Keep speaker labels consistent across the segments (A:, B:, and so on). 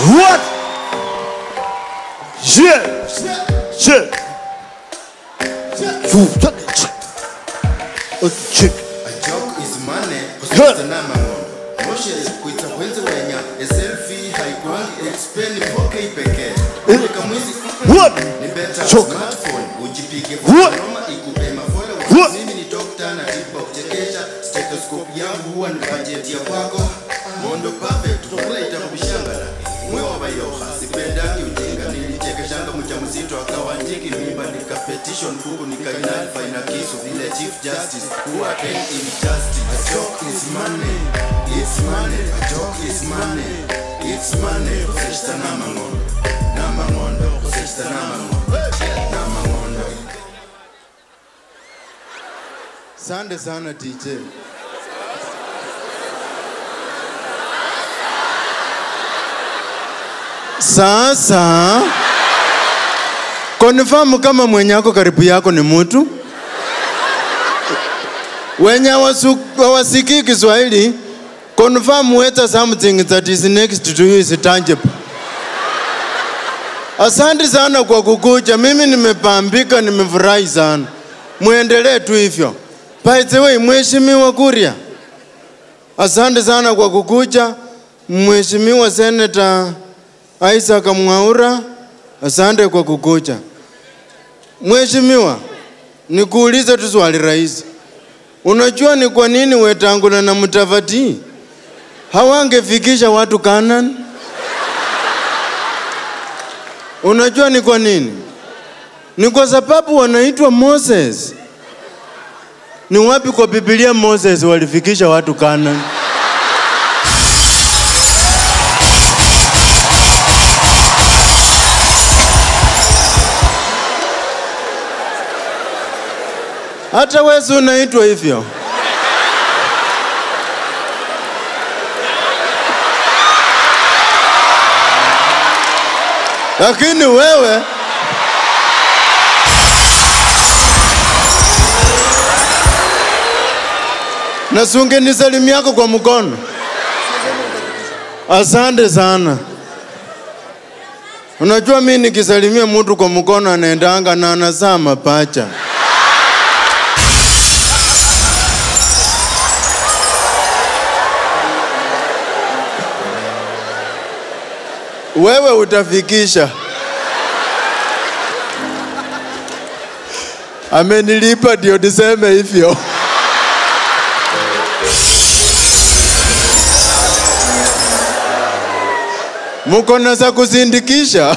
A: What? Yeah. Yeah. You got it. A chick.
B: A joke is money. Moshe is kuita kwenye wenya. A selfie haikuangi expend poke ipeke.
A: What?
B: Ni better
A: Joke.
B: smartphone. Ujipige
A: What?
B: noma ikupema followers.
A: What?
B: Mimi ni doctor na tipa kuchekesha. Stethoscope yangu huwa ni budget ya kwako. Mondo perfect. Tukula itakubishangala. Mwewa bayoha. Sipendangi ujinga. Nilichekeshanga mjamzito akawa njiki. Mimba nika petition huku nika inalfa ina kisu. Vile chief justice. Who attend injustice. A joke is money. It's money. A joke is money. It's money. Kuseshta namangondo. Namangondo. Kuseshta namangondo. Namangondo. Sande sana DJ. Sasa confirm kama mwenye yako karibu yako ni mtu wenye wasikii Kiswahili. Confirm whether something that is next to you is tangible. Asante sana kwa kukuja. Mimi nimepambika, nimefurahi sana. Muendelee tu hivyo. By the way, Mheshimiwa Kuria, asante sana kwa kukuja. Mheshimiwa Senator Isaac Mwaura, asante kwa kukuja. Mheshimiwa, nikuulize tu swali rahisi. Unajua ni kwa nini Wetangula na Mudavadi hawangefikisha watu Canaan? Unajua ni kwa nini? Ni kwa sababu wanaitwa Moses. Ni wapi kwa Biblia Moses walifikisha watu Canaan? Hata wewe unaitwa hivyo. Lakini wewe nasunge nisalimia yako kwa mkono. Asante sana. Unajua mimi nikisalimia mtu kwa mkono anaendanga na anazaa mapacha. Wewe utafikisha. Amenilipa ndio niseme hivyo. Mkono za kuzindikisha.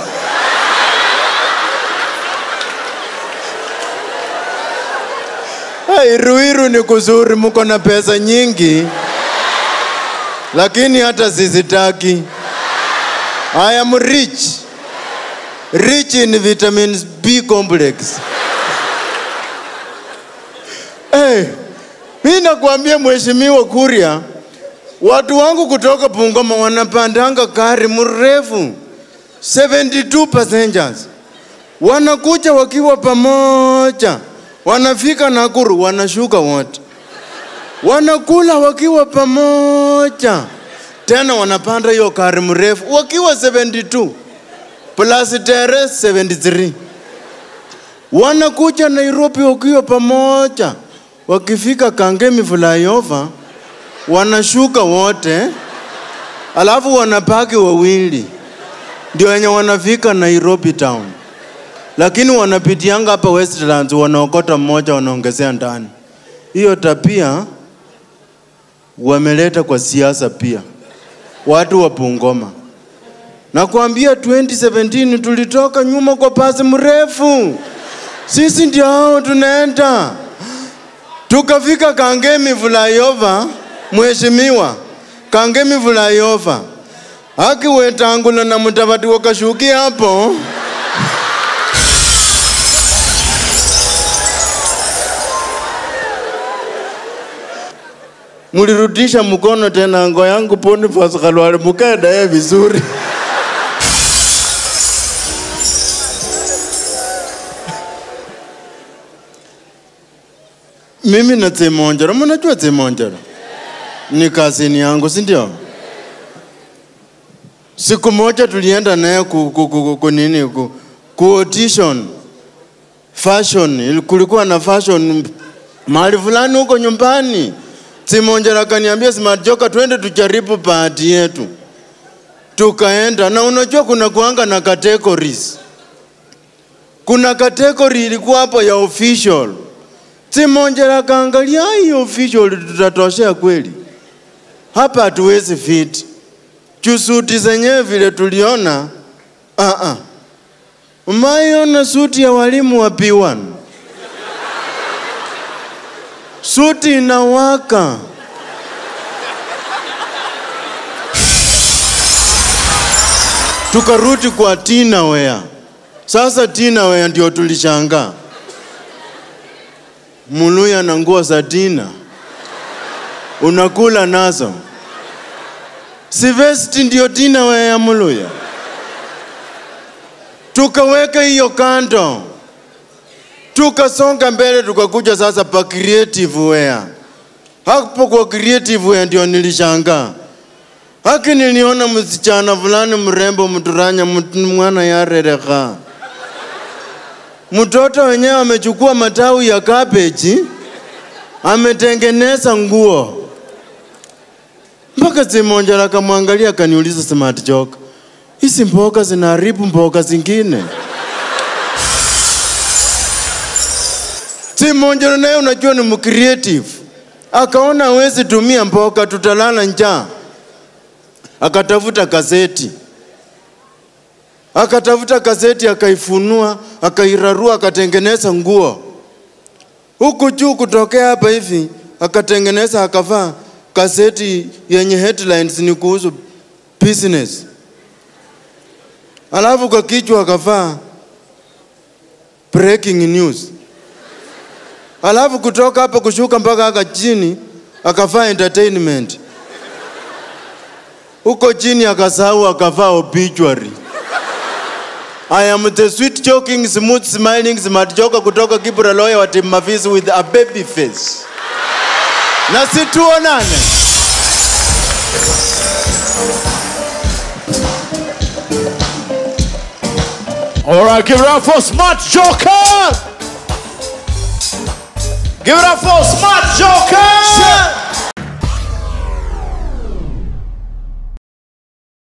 B: Ruiru ni kuzuri, mko na pesa nyingi. Lakini hata sizitaki. I am rich. Rich in vitamins B complex. Mimi nakwambia Mheshimiwa Kuria, watu wangu kutoka Bungoma wanapandanga gari mrefu 72 passengers. Wanakuja wakiwa pamoja. Wanafika Nakuru wanashuka wote. Wanakula wakiwa pamoja. Tena wanapanda hiyo gari mrefu wakiwa 72 plus terrace 73. Wanakuja Nairobi wakiwa pamoja. Wakifika Kangemi flyover wanashuka wote. Alafu wanapaki wawili. Ndio wenye wanafika Nairobi town. Lakini wanapitianga hapa Westlands wanaokota mmoja wanaongezea ndani. Hiyo tabia wameleta kwa siasa pia. Watu wa Bungoma. Nakwambia 2017 tulitoka nyuma kwa pasi mrefu. Sisi ndio hao tunaenda. Tukafika Kangemi flyover, Mheshimiwa. Kangemi flyover. Haki Wetangula na Mudavadi wakashukia hapo. Mulirudisha mkono tena ngo yangu poni fasi kalwale mukada ya vizuri. Mimi na Temonjara, mnajua Temonjara? Ni kazini yangu, si ndio? Siku moja tulienda naye ku audition fashion. Kulikuwa na fashion mahali fulani huko nyumbani. Simonjera akaniambia Smart Joka twende tujaribu party yetu. Tukaenda na unajua kuna kuanga na categories. Kuna category ilikuwa hapo ya official. Simonjera kaangalia hii official tutatoshea kweli. Hapa hatuwezi fit. Suti zenyewe vile tuliona umayona suti ya walimu wa P1. Suti inawaka. Tukarudi kwa Tina Wear. Sasa Tina Wear ndio tulishangaa. Muluya na nguo za Tina unakula nazo. Sivesti ndio Tina Wear ya Muluya. Tukaweka hiyo kando. Tukasonga mbele tukakuja sasa pa creative wear. Hapo kwa creative wear ndio nilishangaa. Haki niliona msichana fulani mrembo mturanya mwana ya rereka. Mtoto wenyewe amechukua matawi ya cabbage, ametengeneza nguo. Mpaka Simonjera akamwangalia akaniuliza Smart Joka, hizi mboga zinaharibu mboga zingine. Simonjera naye unajua ni mcreative. Akaona hawezi tumia mboga tutalala njaa. Akatafuta gazeti. Akaifunua, akairarua, akatengeneza nguo. Huku juu kutokea hapa hivi, akatengeneza akavaa gazeti yenye headlines ni kuhusu business. Alafu kwa kichwa akavaa breaking news. Alafu kutoka hapa kushuka mpaka haka chini akavaa entertainment. Huko chini akasahau akavaa obituary. I am the sweet joking, smooth smiling Smart Joka kutoka Kibra lawyer wa Team Mafisi with a baby face. Na situonane.
A: All right, give it up for Smart Joka. Give it up for Smart Joka.